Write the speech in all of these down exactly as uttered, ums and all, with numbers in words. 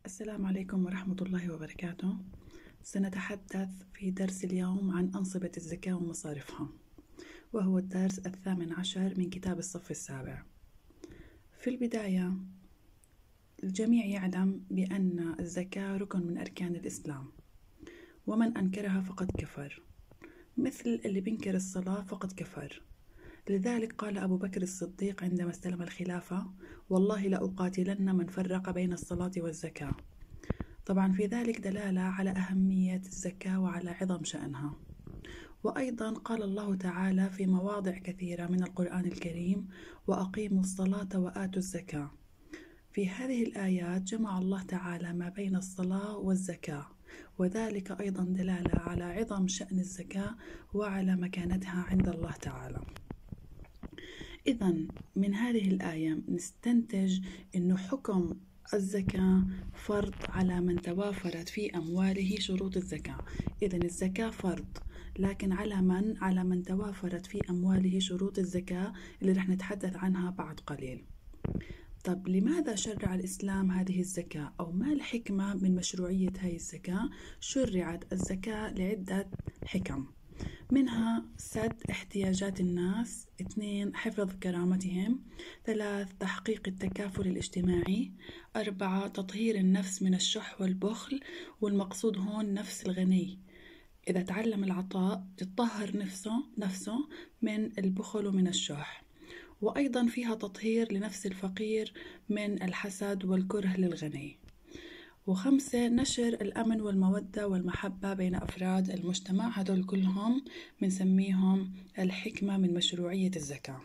السلام عليكم ورحمة الله وبركاته. سنتحدث في درس اليوم عن أنصبة الزكاة ومصارفها، وهو الدرس الثامن عشر من كتاب الصف السابع. في البداية الجميع يعلم بأن الزكاة ركن من أركان الإسلام، ومن أنكرها فقد كفر، مثل اللي بينكر الصلاة فقد كفر. لذلك قال أبو بكر الصديق عندما استلم الخلافة: والله لأقاتلن من فرق بين الصلاة والزكاة. طبعا في ذلك دلالة على أهمية الزكاة وعلى عظم شأنها. وأيضا قال الله تعالى في مواضع كثيرة من القرآن الكريم: وأقيموا الصلاة وآتوا الزكاة. في هذه الآيات جمع الله تعالى ما بين الصلاة والزكاة، وذلك أيضا دلالة على عظم شأن الزكاة وعلى مكانتها عند الله تعالى. إذن من هذه الآية نستنتج أنه حكم الزكاة فرض على من توافرت في أمواله شروط الزكاة. إذن الزكاة فرض، لكن على من؟ على من توافرت في أمواله شروط الزكاة اللي رح نتحدث عنها بعد قليل. طب لماذا شرع الإسلام هذه الزكاة؟ أو ما الحكمة من مشروعية هذه الزكاة؟ شرعت الزكاة لعدة حكم، منها سد احتياجات الناس، اثنين حفظ كرامتهم، ثلاث تحقيق التكافل الاجتماعي، أربعة تطهير النفس من الشح والبخل، والمقصود هون نفس الغني. إذا تعلم العطاء تطهر نفسه نفسه من البخل ومن الشح. وأيضا فيها تطهير لنفس الفقير من الحسد والكره للغني. وخمسة نشر الأمن والمودة والمحبة بين أفراد المجتمع. هدول كلهم بنسميهم الحكمة من مشروعية الزكاة.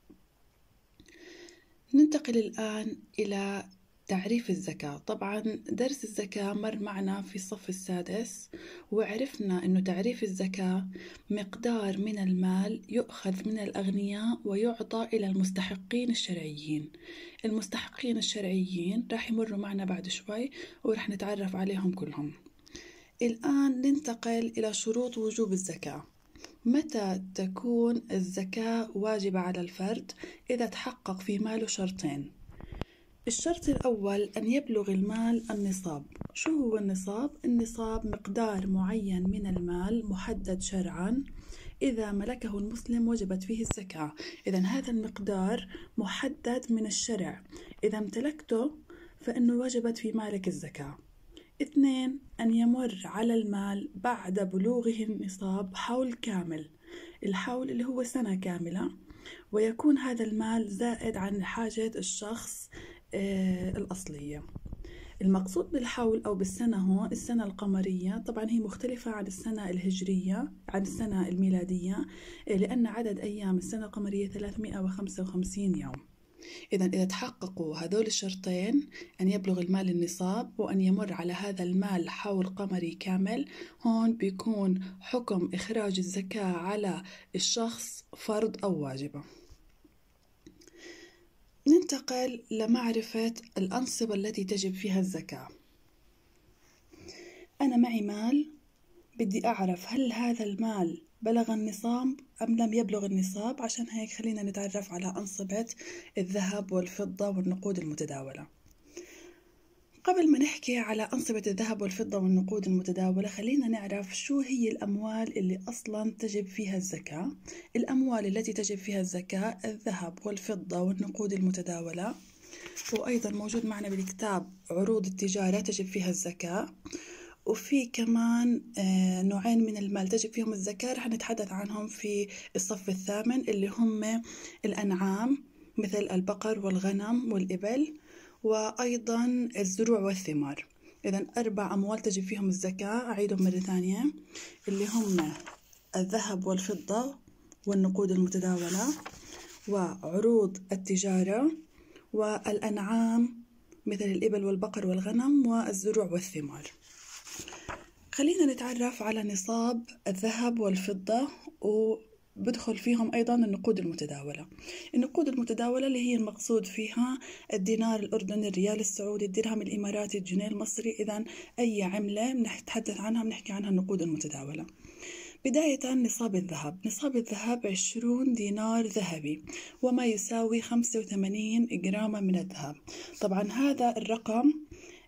ننتقل الآن إلى تعريف الزكاة. طبعا درس الزكاة مر معنا في الصف السادس، وعرفنا أنه تعريف الزكاة مقدار من المال يؤخذ من الأغنياء ويعطى إلى المستحقين الشرعيين. المستحقين الشرعيين راح يمروا معنا بعد شوي ورح نتعرف عليهم كلهم. الآن ننتقل إلى شروط وجوب الزكاة. متى تكون الزكاة واجبة على الفرد؟ إذا تحقق في ماله شرطين. الشرط الأول أن يبلغ المال النصاب. شو هو النصاب؟ النصاب مقدار معين من المال محدد شرعا، إذا ملكه المسلم وجبت فيه الزكاة. إذن هذا المقدار محدد من الشرع، إذا امتلكته فإنه وجبت في مالك الزكاة. اثنين أن يمر على المال بعد بلوغه النصاب حول كامل، الحول اللي هو سنة كاملة، ويكون هذا المال زائد عن حاجة الشخص آه الأصلية. المقصود بالحول أو بالسنة هو السنة القمرية، طبعا هي مختلفة عن السنة الهجرية عن السنة الميلادية، لأن عدد أيام السنة القمرية ثلاثمئة وخمسة وخمسين يوم. إذا إذا تحققوا هذول الشرطين، أن يبلغ المال النصاب وأن يمر على هذا المال حول قمري كامل، هون بيكون حكم إخراج الزكاة على الشخص فرض أو واجبة. ننتقل لمعرفة الأنصبة التي تجب فيها الزكاة. أنا معي مال، بدي أعرف هل هذا المال بلغ النصاب أم لم يبلغ النصاب. عشان هيك خلينا نتعرف على أنصبة الذهب والفضة والنقود المتداولة. قبل ما نحكي على أنصبة الذهب والفضة والنقود المتداولة، خلينا نعرف شو هي الأموال اللي أصلا تجب فيها الزكاة. الأموال التي تجب فيها الزكاة الذهب والفضة والنقود المتداولة، وأيضا موجود معنا بالكتاب عروض التجارة تجب فيها الزكاة. وفي كمان نوعين من المال تجب فيهم الزكاة رح نتحدث عنهم في الصف الثامن، اللي هم الأنعام مثل البقر والغنم والإبل، وأيضا الزروع والثمار. إذن أربع أموال تجب فيهم الزكاة، أعيدهم مرة ثانية، اللي هم الذهب والفضة والنقود المتداولة وعروض التجارة والأنعام مثل الإبل والبقر والغنم والزروع والثمار. خلينا نتعرف على نصاب الذهب والفضة، وبدخل فيهم أيضا النقود المتداولة. النقود المتداولة اللي هي المقصود فيها الدينار الأردني، الريال السعودي، الدرهم الإماراتي، الجنيه المصري. إذن أي عملة بنتحدث عنها بنحكي عنها النقود المتداولة. بداية نصاب الذهب. نصاب الذهب عشرون دينار ذهبي، وما يساوي خمسة وثمانين جراما من الذهب. طبعا هذا الرقم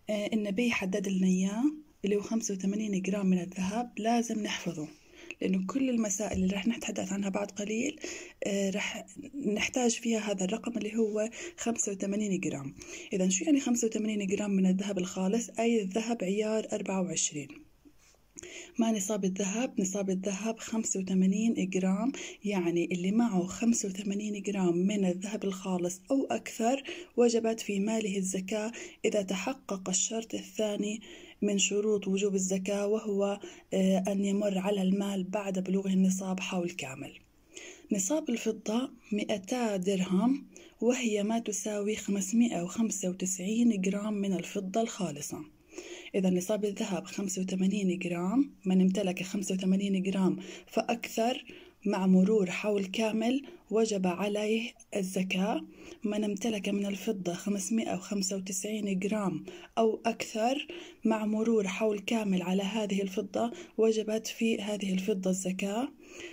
آه النبي حدد لنا إياه اللي هو خمسة وثمانين جرام من الذهب لازم نحفظه، لأنه كل المسائل اللي رح نتحدث عنها بعد قليل آه رح نحتاج فيها هذا الرقم اللي هو خمسة وثمانين جرام. إذا شو يعني خمسة وثمانين جرام من الذهب الخالص؟ أي الذهب عيار أربعة وعشرين. ما نصاب الذهب؟ نصاب الذهب خمسة وثمانين جرام، يعني اللي معه خمسة وثمانين جرام من الذهب الخالص أو أكثر وجبت في ماله الزكاة إذا تحقق الشرط الثاني من شروط وجوب الزكاة، وهو أن يمر على المال بعد بلوغه النصاب حول كامل. نصاب الفضة مئتا درهم، وهي ما تساوي خمسمائة وخمسة وتسعين جرام من الفضة الخالصة. إذا نصاب الذهب خمسة وثمانين جرام، من امتلك خمسة وثمانين جرام فأكثر مع مرور حول كامل وجب عليه الزكاة. من امتلك من الفضة خمسمائة وخمسة وتسعين جرام أو أكثر مع مرور حول كامل على هذه الفضة وجبت في هذه الفضة الزكاة.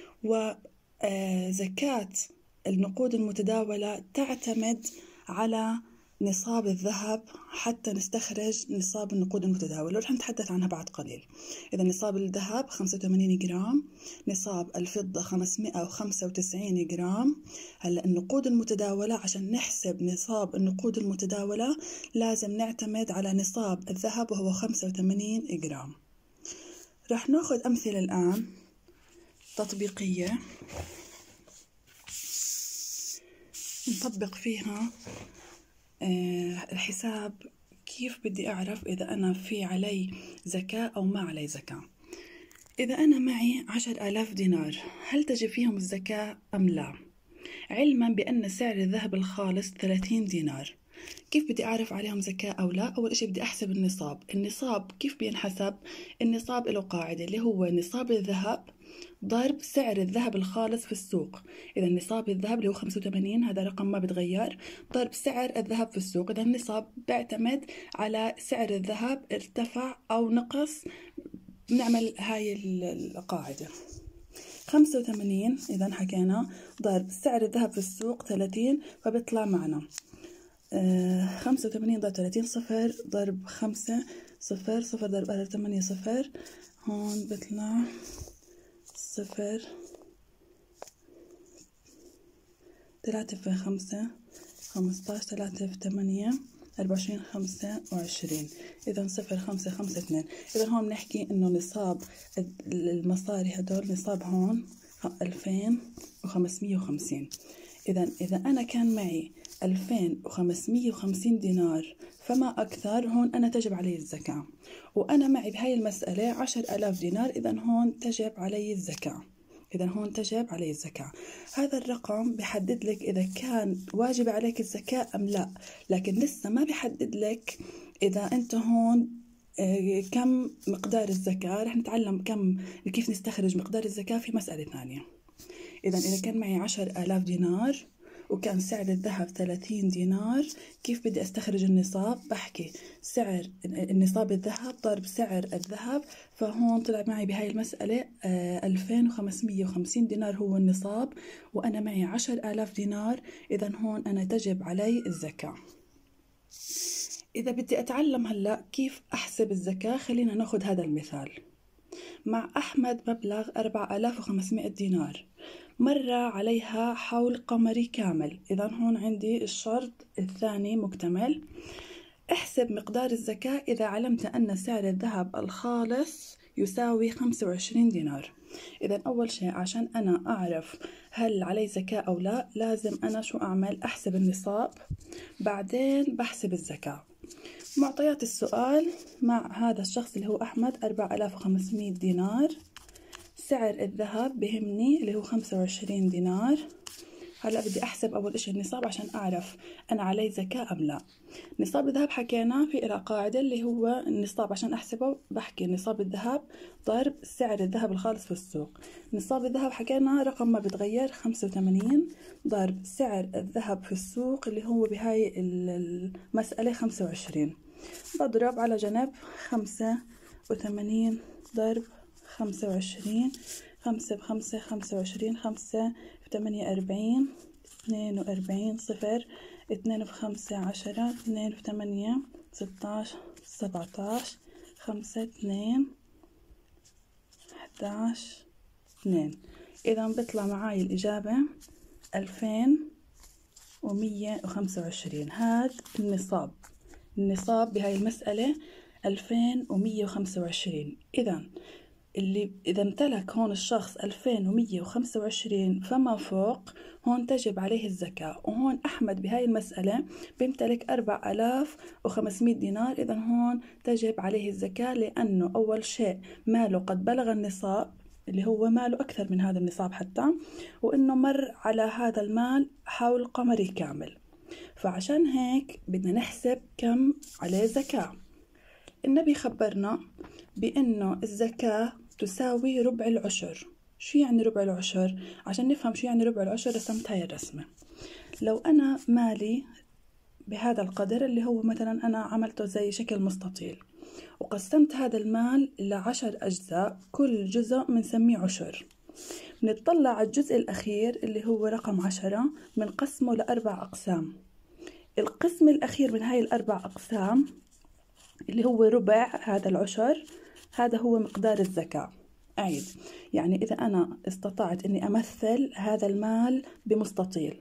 وزكاة النقود المتداولة تعتمد على نصاب الذهب حتى نستخرج نصاب النقود المتداولة، ورح نتحدث عنها بعد قليل. إذا نصاب الذهب خمسة وثمانين جرام، نصاب الفضة خمسمائة وخمسة وتسعين جرام. هلا النقود المتداولة، عشان نحسب نصاب النقود المتداولة لازم نعتمد على نصاب الذهب وهو خمسة وثمانين جرام. رح ناخذ أمثلة الآن تطبيقية نطبق فيها الحساب، كيف بدي أعرف إذا أنا في علي زكاة أو ما علي زكاة. إذا أنا معي عشر آلاف دينار، هل تجب فيهم الزكاة أم لا؟ علما بأن سعر الذهب الخالص ثلاثين دينار، كيف بدي أعرف عليهم زكاة أو لا؟ أول إشي بدي أحسب النصاب. النصاب كيف بينحسب؟ النصاب له قاعدة اللي هو نصاب الذهب ضرب سعر الذهب الخالص في السوق. إذا نصاب الذهب اللي هو خمسة وثمانين، هذا رقم ما بتغير، ضرب سعر الذهب في السوق. إذا النصاب بيعتمد على سعر الذهب ارتفع أو نقص، بنعمل هاي القاعدة. خمسة وثمانين إذا حكينا ضرب سعر الذهب في السوق ثلاثين، فبيطلع معنا آه خمسة وثمانين ضرب ثلاثين صفر ضرب خمسة صفر صفر ضرب ثمانية صفر، هون بيطلع صفر ثلاثة في خمسة خمستاش، ثلاثة في ثمانية أربعة وعشرين، خمسة وعشرين. إذا صفر خمسة خمسة اثنين. إذا هون بنحكي إنه نصاب المصاري هدول نصاب هون ألفين وخمسمية وخمسين. إذا إذا أنا كان معي ألفين وخمسمية وخمسين دينار فما أكثر، هون أنا تجب علي الزكاة. وأنا معي بهاي المسألة عشر آلاف دينار، إذا هون تجب علي الزكاة. إذا هون تجب علي الزكاة. هذا الرقم بحدد لك إذا كان واجب عليك الزكاة أم لا، لكن لسه ما بحدد لك إذا أنت هون كم مقدار الزكاة. رح نتعلم كم كيف نستخرج مقدار الزكاة في مسألة ثانية. إذا إذا كان معي عشر آلاف دينار وكان سعر الذهب ثلاثين دينار، كيف بدي أستخرج النصاب؟ بحكي سعر النصاب الذهب ضرب سعر الذهب، فهون طلع معي بهاي المسألة ألفين وخمسمية وخمسين دينار هو النصاب، وأنا معي عشر آلاف دينار. إذا هون أنا تجب علي الزكاة. إذا بدي أتعلم هلأ كيف أحسب الزكاة، خلينا ناخد هذا المثال. مع أحمد مبلغ أربعة آلاف وخمسمائة دينار، مر عليها حول قمري كامل. إذا هون عندي الشرط الثاني مكتمل. احسب مقدار الزكاة إذا علمت أن سعر الذهب الخالص يساوي خمسة وعشرين دينار. إذا أول شيء عشان أنا أعرف هل علي زكاة أو لا، لازم أنا شو أعمل؟ أحسب النصاب، بعدين بحسب الزكاة. معطيات السؤال: مع هذا الشخص اللي هو أحمد أربعة آلاف وخمسمائة دينار، سعر الذهب بهمني اللي هو خمسة وعشرين دينار. هلأ بدي أحسب أول إشي النصاب عشان أعرف أنا علي زكاة أم لا. نصاب الذهب حكينا في إلى قاعدة اللي هو النصاب، عشان أحسبه بحكي نصاب الذهب ضرب سعر الذهب الخالص في السوق. نصاب الذهب حكينا رقم ما بتغير، خمسة وثمانين ضرب سعر الذهب في السوق اللي هو بهاي المسألة خمسة وعشرين. بضرب على جنب خمسة وثمانين ضرب خمسة وعشرين، خمسة بخمسة خمسة وعشرين، خمسة في ثمانية أربعين، اثنين وأربعين، صفر، اثنين في خمسة عشرة، اثنين في ثمانية ستاش، سبعتاش، خمسة، اتنين، احداش، اثنين. إذا بيطلع معاي الإجابة ألفين ومية وخمسة وعشرين. هاد النصاب، النصاب بهاي المسألة ألفين ومية وخمسة وعشرين. إذا اللي إذا امتلك هون الشخص ألفين ومية وخمسة وعشرين فما فوق، هون تجب عليه الزكاة. وهون أحمد بهاي المسألة بيمتلك أربعة آلاف وخمسمية دينار، إذا هون تجب عليه الزكاة، لأنه أول شيء ماله قد بلغ النصاب، اللي هو ماله أكثر من هذا النصاب حتى، وإنه مر على هذا المال حول قمري كامل. فعشان هيك بدنا نحسب كم عليه زكاة. النبي خبرنا بأنه الزكاة تساوي ربع العشر. شو يعني ربع العشر؟ عشان نفهم شو يعني ربع العشر رسمت هاي الرسمة. لو أنا مالي بهذا القدر، اللي هو مثلا أنا عملته زي شكل مستطيل، وقسمت هذا المال لعشر أجزاء، كل جزء بنسميه عشر. بنطلع على الجزء الأخير اللي هو رقم عشرة، بنقسمه لأربع أقسام. القسم الأخير من هاي الأربع أقسام اللي هو ربع هذا العشر، هذا هو مقدار الزكاة. أعيد، يعني إذا أنا استطعت أني أمثل هذا المال بمستطيل،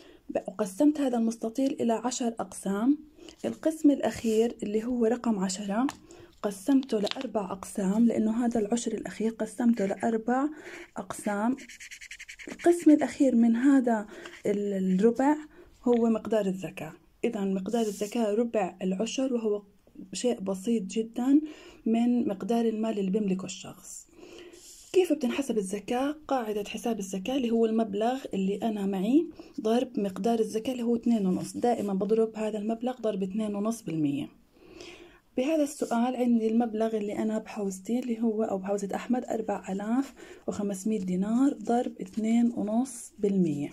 وقسمت هذا المستطيل إلى عشر أقسام، القسم الأخير اللي هو رقم عشرة قسمته لأربع أقسام، لأنه هذا العشر الأخير قسمته لأربع أقسام. القسم الأخير من هذا الربع هو مقدار الزكاة. إذا مقدار الزكاة ربع العشر، وهو شيء بسيط جدا من مقدار المال اللي بيملكه الشخص. كيف بتنحسب الزكاة؟ قاعدة حساب الزكاة اللي هو المبلغ اللي أنا معي ضرب مقدار الزكاة اللي هو اثنين ونص. دائما بضرب هذا المبلغ ضرب اثنين ونص بالمية. بهذا السؤال عندي المبلغ اللي أنا بحوزتي اللي هو أو بحوزة أحمد أربعة آلاف وخمسمية دينار ضرب اثنين ونص بالمية.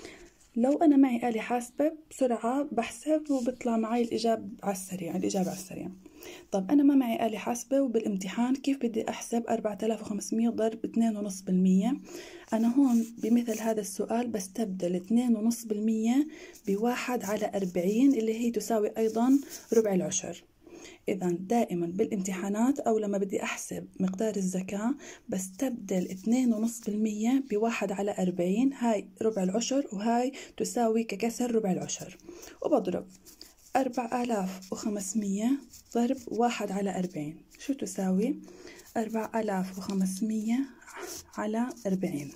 لو أنا معي آلة حاسبة بسرعة بحسب وبطلع معي الإجابة على السريع الإجابة على السريع. طب أنا ما معي آلة حاسبة وبالامتحان كيف بدي أحسب أربعة آلاف وخمسمية ضرب اثنين ونص بالمية؟ أنا هون بمثل هذا السؤال بستبدل اثنين ونص بالمية بواحد على أربعين اللي هي تساوي أيضا ربع العشر. إذا دائما بالامتحانات أو لما بدي أحسب مقدار الزكاة بستبدل اثنين ونص بالمية بواحد على أربعين، هاي ربع العشر وهاي تساوي ككسر ربع العشر، وبضرب أربعة آلاف وخمسمية ضرب واحد على أربعين. شو تساوي؟ أربعة آلاف وخمسمية على أربعين.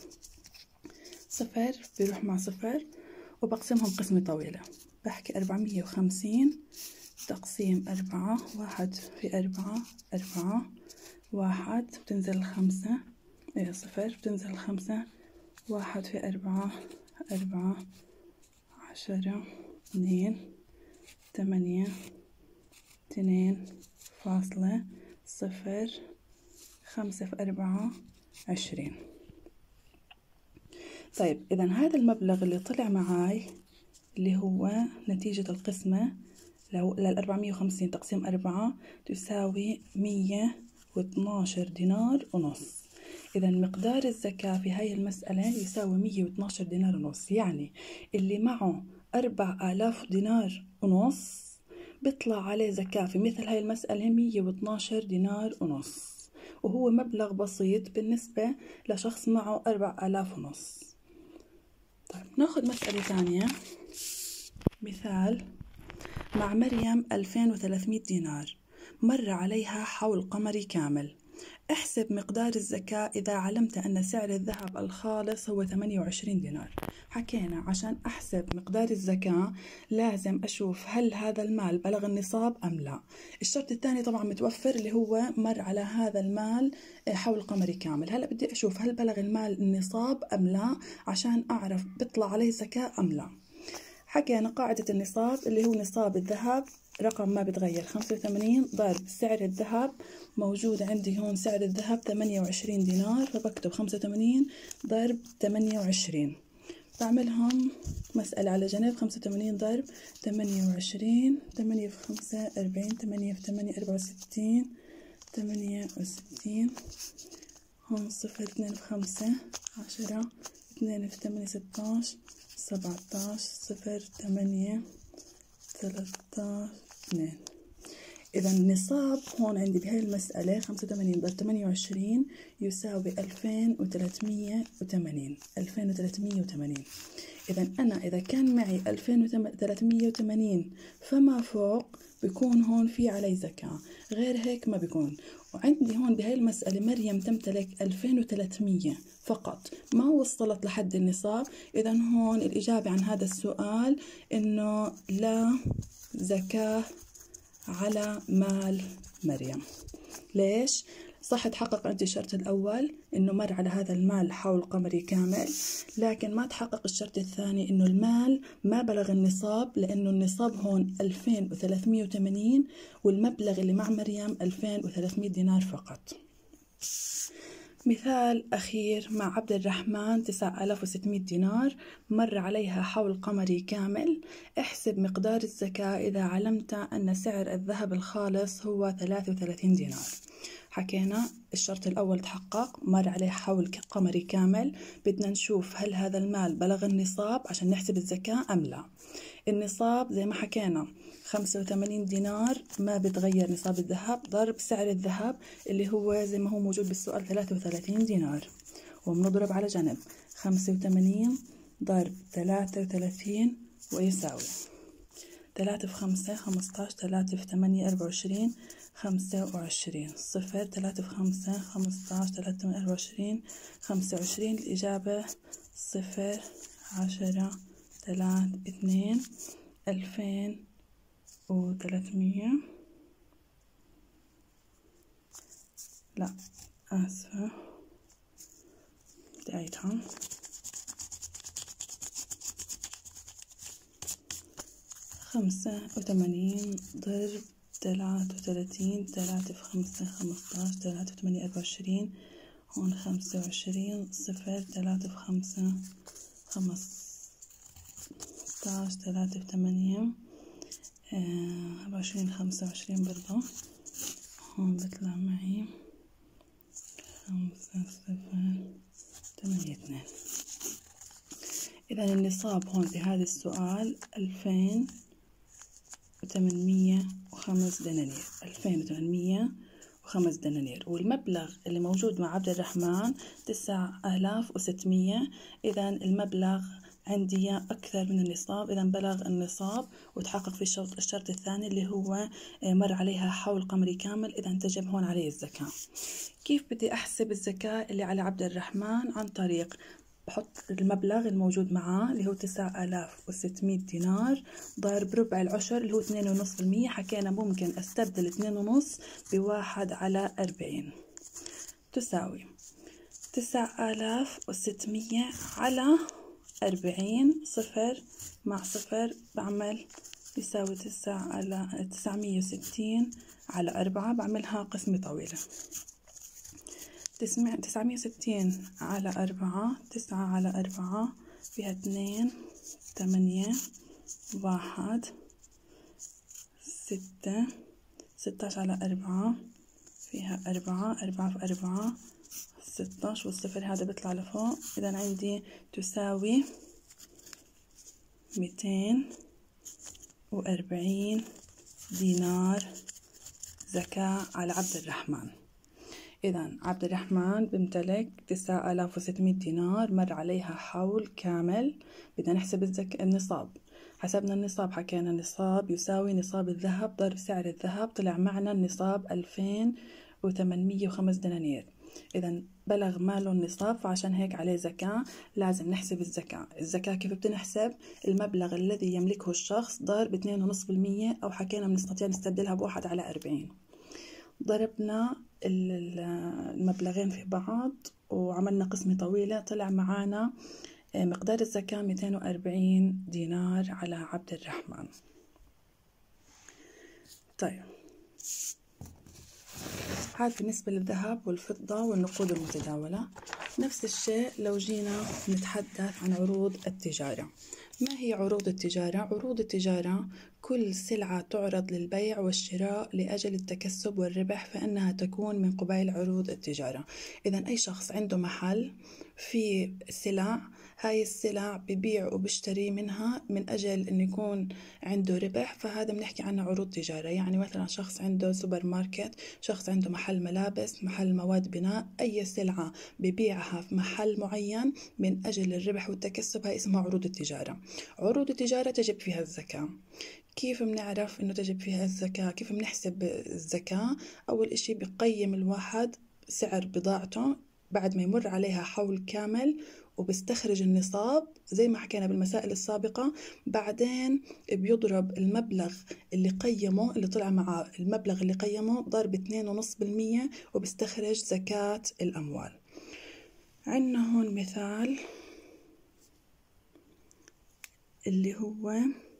صفر بيروح مع صفر وبقسمهم قسمة طويلة، بحكي أربعمية وخمسين تقسيم أربعة، واحد في أربعة أربعة، واحد بتنزل الخمسة، إيه صفر بتنزل الخمسة، واحد في أربعة أربعة، عشرة، اثنين، ثمانية، اثنين فاصلة صفر، خمسة في أربعة عشرين. طيب إذا هذا المبلغ اللي طلع معاي اللي هو نتيجة القسمة للأربعمية وخمسين تقسيم أربعة تساوي مية واثناشر دينار ونص. إذا مقدار الزكاة في هاي المسألة يساوي مية واثناشر دينار ونص، يعني اللي معه أربعة آلاف دينار ونص بيطلع عليه زكاة في مثل هاي المسألة مية واثناشر دينار ونص، وهو مبلغ بسيط بالنسبة لشخص معه أربعة آلاف ونص. طيب ناخذ مسألة ثانية. مثال: مع مريم ألفين وثلاثمية دينار، مر عليها حول قمري كامل. احسب مقدار الزكاة إذا علمت أن سعر الذهب الخالص هو ثمانية وعشرين دينار. حكينا عشان أحسب مقدار الزكاة لازم أشوف هل هذا المال بلغ النصاب أم لا. الشرط الثاني طبعا متوفر اللي هو مر على هذا المال حول قمري كامل. هلأ بدي أشوف هل بلغ المال النصاب أم لا عشان أعرف بيطلع عليه زكاة أم لا. حكينا قاعدة النصاب اللي هو نصاب الذهب رقم ما بتغير خمسة وثمانين ضرب سعر الذهب، موجود عندي هون سعر الذهب ثمانية وعشرين دينار، فبكتب خمسة وثمانين ضرب ثمانية وعشرين. بعملهم مسألة على جنب. خمسة وثمانين ضرب ثمانية وعشرين، ثمانية في خمسة أربعين، ثمانية في ثمانية أربعة وستين، ثمانية وستين، هون صفر، اثنين في خمسة عشرة، اثنين في ثمانية ستاش، سبعتاش، صفر، ثمانية، ثلاثتاش، اثنين. إذا النصاب هون عندي بهاي المسألة خمسة وثمانين ضرب ثمانية وعشرين يساوي ألفين وثلاثمية وثمانين. ألفين وثلاثمية وثمانين. إذا أنا إذا كان معي ألفين وثلاثمية وثمانين فما فوق بيكون هون في علي زكاة، غير هيك ما بيكون. وعندي هون بهاي المسألة مريم تمتلك ألفين وثلاثمية فقط، ما وصلت لحد النصاب. إذا هون الإجابة عن هذا السؤال إنه لا زكاة على مال مريم. ليش؟ صح تحقق عندي الشرط الأول إنه مر على هذا المال حول قمري كامل، لكن ما تحقق الشرط الثاني إنه المال ما بلغ النصاب، لأنه النصاب هون ألفين وثلاثمية وثمانين والمبلغ اللي مع مريم ألفين وثلاثمية دينار فقط. مثال أخير مع عبد الرحمن تسعة آلاف وستمية دينار مر عليها حول قمري كامل. احسب مقدار الزكاة إذا علمت أن سعر الذهب الخالص هو ثلاثة وثلاثين دينار. حكينا الشرط الأول تحقق، مر عليه حول قمري كامل. بدنا نشوف هل هذا المال بلغ النصاب عشان نحسب الزكاة أم لا. النصاب زي ما حكينا خمسة وثمانين دينار، ما بتغير نصاب الذهب، ضرب سعر الذهب اللي هو زي ما هو موجود بالسؤال ثلاثة وثلاثين دينار، وبنضرب على جنب خمسة وثمانين ضرب ثلاثة وثلاثين ويساوي ثلاثة في خمسة خمسطاش، ثلاثة في ثمانية أربعة وعشرين، خمسة وعشرين، صفر، ثلاثة في خمسة خمسطاش، ثلاثة في ثمانية أربعة وعشرين، خمسة وعشرين. الإجابة صفر، عشرة، ثلاثة، اثنين، ألفين وثلاثمية. لا آسفة بدي أعيدها. خمسة وثمانين ضرب ثلاثة وثلاثين، ثلاثة في خمسة خمسطاش، ثلاثة في ثمانية أربعة وعشرين، هون خمسة وعشرين، صفر، ثلاثة في خمسة خمسطاش، ثلاثة في ثمانية أربعة وعشرين، خمسة وعشرين برضه. هون بطلع معي خمسة، صفر، ثمانية، اثنين. إذا النصاب هون بهذا السؤال ألفين وثمانمية وخمس دنانير. ألفين وثمانمية وخمس دنانير، والمبلغ اللي موجود مع عبد الرحمن تسعة آلاف وستمية. إذا المبلغ عندي أكثر من النصاب، إذا بلغ النصاب وتحقق في الشرط الشرط الثاني اللي هو مر عليها حول قمري كامل. إذا تجب هون عليه الزكاة. كيف بدي أحسب الزكاة اللي على عبد الرحمن؟ عن طريق بحط المبلغ الموجود معاه اللي هو تسعة آلاف وستمية دينار ضرب ربع العشر اللي هو اثنين ونص بالمية. حكينا ممكن استبدل اثنين ونص بواحد على أربعين، تساوي تسعة آلاف وستمية على أربعين. صفر مع صفر بعمل يساوي تسعة على تسعمية وستين على أربعة، بعملها قسمة طويلة. تسعمية وستين على أربعة، تسعة على أربعة فيها اثنين، ثمانية، واحد، ستة، ستاش على أربعة فيها أربعة، أربعة في أربعة ستاش، والصفر هذا بيطلع لفوق. إذا عندي تساوي مئتين وأربعين دينار زكاة على عبد الرحمن. إذا عبد الرحمن بيمتلك تسعة آلاف وستمية دينار مر عليها حول كامل. بدنا نحسب الزك... النصاب. حسبنا النصاب، حكينا النصاب يساوي نصاب الذهب ضرب سعر الذهب، طلع معنا النصاب ألفين وثمانمية وخمس دنانير. إذا بلغ ماله النصاب، فعشان هيك عليه زكاة. لازم نحسب الزكاة. الزكاة كيف بتنحسب؟ المبلغ الذي يملكه الشخص ضرب اثنين ونص بالمية، أو حكينا بنستطيع نستبدلها بواحد على أربعين. ضربنا المبلغين في بعض وعملنا قسمة طويلة، طلع معانا مقدار الزكاة مئتين وأربعين دينار على عبد الرحمن. طيب هذا بالنسبة للذهب والفضة والنقود المتداولة. نفس الشيء لو جينا نتحدث عن عروض التجارة. ما هي عروض التجارة؟ عروض التجارة كل سلعة تعرض للبيع والشراء لأجل التكسب والربح، فإنها تكون من قبيل عروض التجارة. إذا أي شخص عنده محل في سلع هاي السلع ببيع وبشتري منها من أجل أن يكون عنده ربح، فهذا بنحكي عنه عروض تجارة. يعني مثلا شخص عنده سوبر ماركت، شخص عنده محل ملابس، محل مواد بناء، أي سلعة ببيعها في محل معين من أجل الربح والتكسب، هاي اسمها عروض التجارة. عروض التجارة تجب فيها الزكاة. كيف بنعرف إنه تجب فيها الزكاة؟ كيف بنحسب الزكاة؟ أول إشي بقيم الواحد سعر بضاعته بعد ما يمر عليها حول كامل، وبستخرج النصاب زي ما حكينا بالمسائل السابقة. بعدين بيضرب المبلغ اللي قيمه، اللي طلع مع المبلغ اللي قيمه، ضرب اثنين ونص بالمية، وبستخرج زكاة الأموال. عندنا هون مثال اللي هو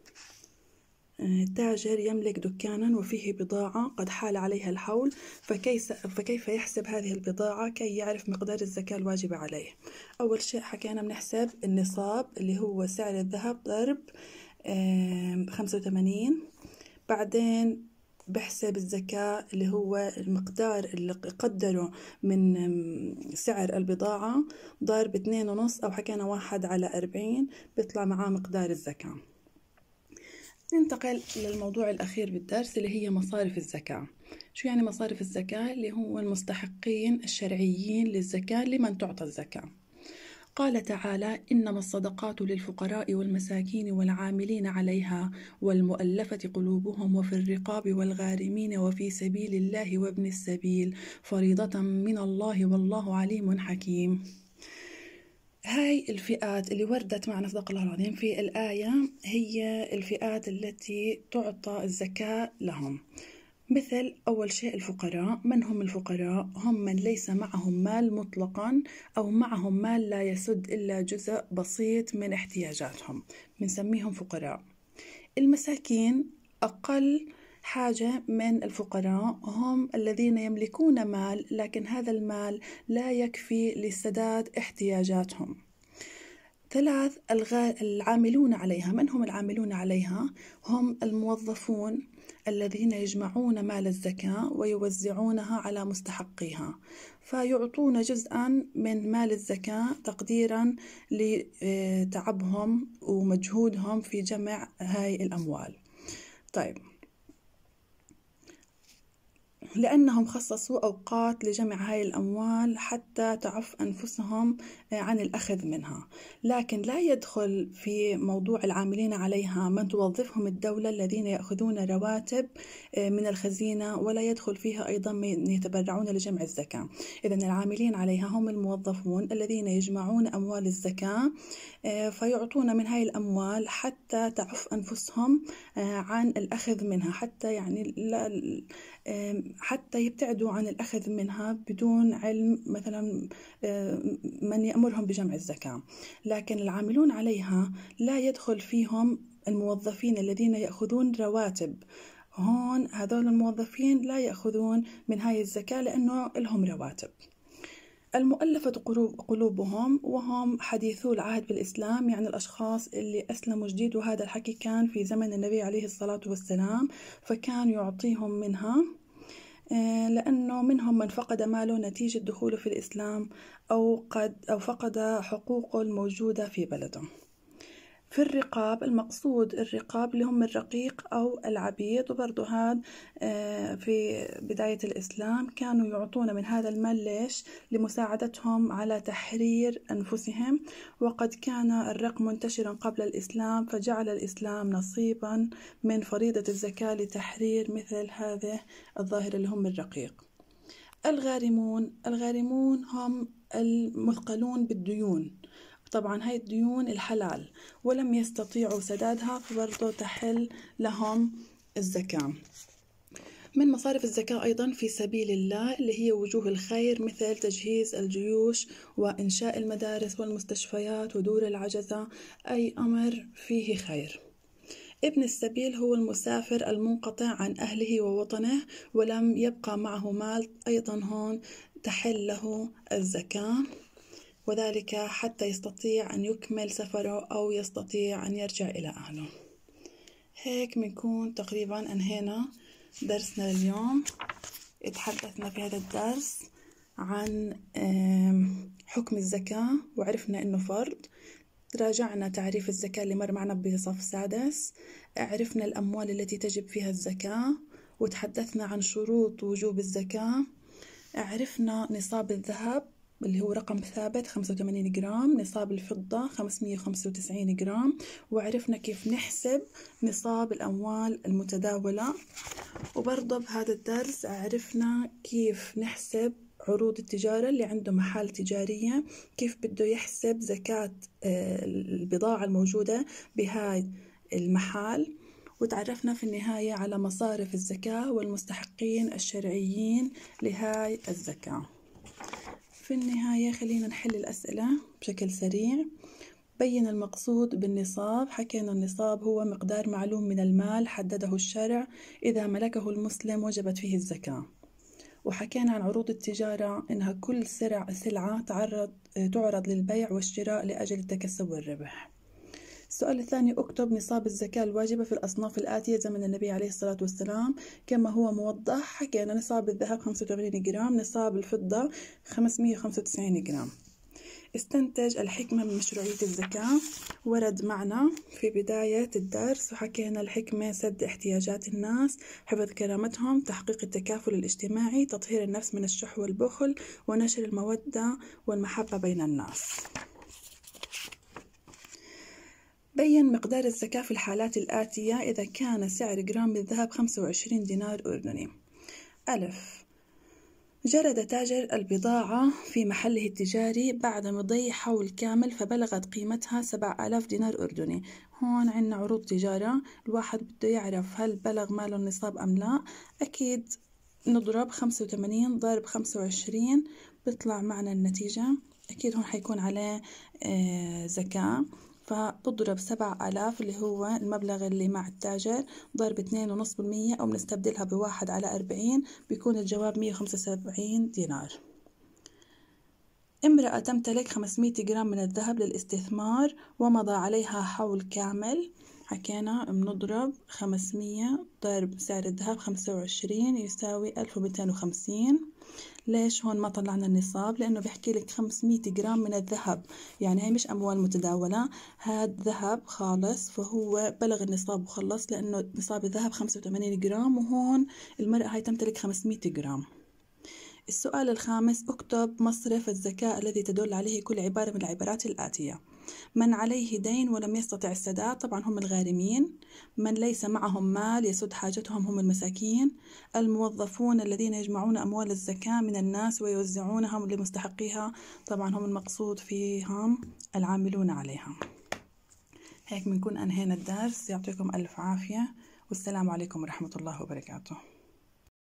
تاجر يملك دكانا وفيه بضاعة قد حال عليها الحول، فكيف, فكيف يحسب هذه البضاعة كي يعرف مقدار الزكاة الواجبة عليه؟ أول شيء حكينا بنحسب النصاب اللي هو سعر الذهب ضرب خمسة وثمانين، بعدين بحسب الزكاة اللي هو المقدار اللي قدره من سعر البضاعة ضرب اثنين ونص، أو حكينا واحد على أربعين، بيطلع معاه مقدار الزكاة. ننتقل للموضوع الأخير بالدرس اللي هي مصارف الزكاة. شو يعني مصارف الزكاة؟ اللي هو المستحقين الشرعيين للزكاة لمن تعطى الزكاة. قال تعالى: إنما الصدقات للفقراء والمساكين والعاملين عليها والمؤلفة قلوبهم وفي الرقاب والغارمين وفي سبيل الله وابن السبيل فريضة من الله والله عليم حكيم. هاي الفئات اللي وردت معنا صدق الله العظيم في الآية هي الفئات التي تعطى الزكاة لهم. مثل أول شيء الفقراء. من هم الفقراء؟ هم من ليس معهم مال مطلقا، أو معهم مال لا يسد إلا جزء بسيط من احتياجاتهم، بنسميهم فقراء. المساكين أقل حاجة من الفقراء، هم الذين يملكون مال لكن هذا المال لا يكفي لسداد احتياجاتهم. ثلاث، العاملون عليها. من هم العاملون عليها؟ هم الموظفون الذين يجمعون مال الزكاة ويوزعونها على مستحقيها، فيعطون جزءا من مال الزكاة تقديرا لتعبهم ومجهودهم في جمع هاي الأموال. طيب، لأنهم خصصوا أوقات لجمع هاي الأموال حتى تعف أنفسهم عن الأخذ منها. لكن لا يدخل في موضوع العاملين عليها من توظفهم الدولة الذين يأخذون رواتب من الخزينة، ولا يدخل فيها أيضا من يتبرعون لجمع الزكاة. إذن العاملين عليها هم الموظفون الذين يجمعون أموال الزكاة فيعطون من هاي الأموال حتى تعف أنفسهم عن الأخذ منها، حتى يعني لا حتى يبتعدوا عن الأخذ منها بدون علم مثلا من يأمرهم بجمع الزكاة. لكن العاملون عليها لا يدخل فيهم الموظفين الذين يأخذون رواتب. هون هذول الموظفين لا يأخذون من هاي الزكاة لأنه لهم رواتب. المؤلفة قلوبهم، وهم حديثو العهد بالإسلام، يعني الأشخاص اللي أسلموا جديد، وهذا الحكي كان في زمن النبي عليه الصلاة والسلام، فكان يعطيهم منها لأنه منهم من فقد ماله نتيجة دخوله في الإسلام، أو قد أو فقد حقوقه الموجودة في بلده. في الرقاب، المقصود الرقاب اللي هم الرقيق أو العبيد، وبرضو هذا في بداية الإسلام كانوا يعطون من هذا المال ليش؟ لمساعدتهم على تحرير أنفسهم، وقد كان الرق منتشرا قبل الإسلام، فجعل الإسلام نصيبا من فريضة الزكاة لتحرير مثل هذه الظاهرة اللي هم الرقيق. الغارمون، الغارمون هم المثقلون بالديون. طبعا هاي الديون الحلال ولم يستطيعوا سدادها، فبرضو تحل لهم الزكاة. من مصارف الزكاة أيضا في سبيل الله اللي هي وجوه الخير، مثل تجهيز الجيوش وإنشاء المدارس والمستشفيات ودور العجزة، أي أمر فيه خير. ابن السبيل هو المسافر المنقطع عن أهله ووطنه ولم يبقى معه مال، أيضا هون تحل له الزكاة، وذلك حتى يستطيع أن يكمل سفره أو يستطيع أن يرجع إلى أهله. هيك بنكون تقريبا أنهينا درسنا اليوم. اتحدثنا في هذا الدرس عن حكم الزكاة، وعرفنا أنه فرض. راجعنا تعريف الزكاة اللي مر معنا بصف سادس، عرفنا الأموال التي تجب فيها الزكاة، وتحدثنا عن شروط وجوب الزكاة. عرفنا نصاب الذهب اللي هو رقم ثابت خمسة وثمانين جرام، نصاب الفضة خمسمية وخمسة وتسعين جرام، وعرفنا كيف نحسب نصاب الأموال المتداولة. وبرضه بهذا الدرس عرفنا كيف نحسب عروض التجارة اللي عنده محل تجارية، كيف بده يحسب زكاة البضاعة الموجودة بهاي المحل. وتعرفنا في النهاية على مصارف الزكاة والمستحقين الشرعيين لهاي الزكاة. في النهاية خلينا نحل الأسئلة بشكل سريع. بين المقصود بالنصاب. حكينا النصاب هو مقدار معلوم من المال حدده الشرع، إذا ملكه المسلم وجبت فيه الزكاة. وحكينا عن عروض التجارة إنها كل سلعة سلعة تعرض تعرض للبيع والشراء لأجل التكسب والربح. السؤال الثاني، اكتب نصاب الزكاة الواجبة في الأصناف الآتية زمن النبي عليه الصلاة والسلام كما هو موضح. حكينا نصاب الذهب خمسة وثمانين جرام، نصاب الفضة خمسمية وخمسة وتسعين جرام. استنتج الحكمة من مشروعية الزكاة. ورد معنا في بداية الدرس وحكينا الحكمة سد احتياجات الناس، حفظ كرامتهم، تحقيق التكافل الاجتماعي، تطهير النفس من الشح والبخل، ونشر المودة والمحبة بين الناس. بين مقدار الزكاة في الحالات الآتية إذا كان سعر جرام الذهب خمسة وعشرين دينار أردني. ألف، جرد تاجر البضاعة في محله التجاري بعد مضي حول كامل فبلغت قيمتها سبعة آلاف دينار أردني. هون عنا عروض تجارة، الواحد بده يعرف هل بلغ ماله النصاب أم لا. أكيد نضرب خمسة وثمانين ضرب خمسة وعشرين بيطلع معنا النتيجة. أكيد هون حيكون عليه آه زكاة، فبضرب سبعة آلاف اللي هو المبلغ اللي مع التاجر ضرب اثنين ونص بالمية، أو بنستبدلها بواحد على أربعين، بيكون الجواب مية وخمسة وسبعين دينار. امرأة تمتلك خمسمية جرام من الذهب للاستثمار ومضى عليها حول كامل. حكينا بنضرب خمسمية ضرب سعر الذهب خمسة وعشرين يساوي ألف ومئتين وخمسين. ليش هون ما طلعنا النصاب؟ لأنه بيحكي لك خمسمية جرام من الذهب، يعني هي مش أموال متداولة، هاد ذهب خالص، فهو بلغ النصاب وخلص، لأنه نصاب الذهب خمسة وثمانين جرام وهون المرأة هاي تمتلك خمسمية جرام. السؤال الخامس، اكتب مصرف الزكاة الذي تدل عليه كل عبارة من العبارات الآتية. من عليه دين ولم يستطع السداد، طبعا هم الغارمين. من ليس معهم مال يسد حاجتهم، هم المساكين. الموظفون الذين يجمعون أموال الزكاة من الناس ويوزعونها لمستحقيها، طبعا هم المقصود فيهم العاملون عليها. هيك بنكون أنهينا الدرس. يعطيكم ألف عافية، والسلام عليكم ورحمة الله وبركاته.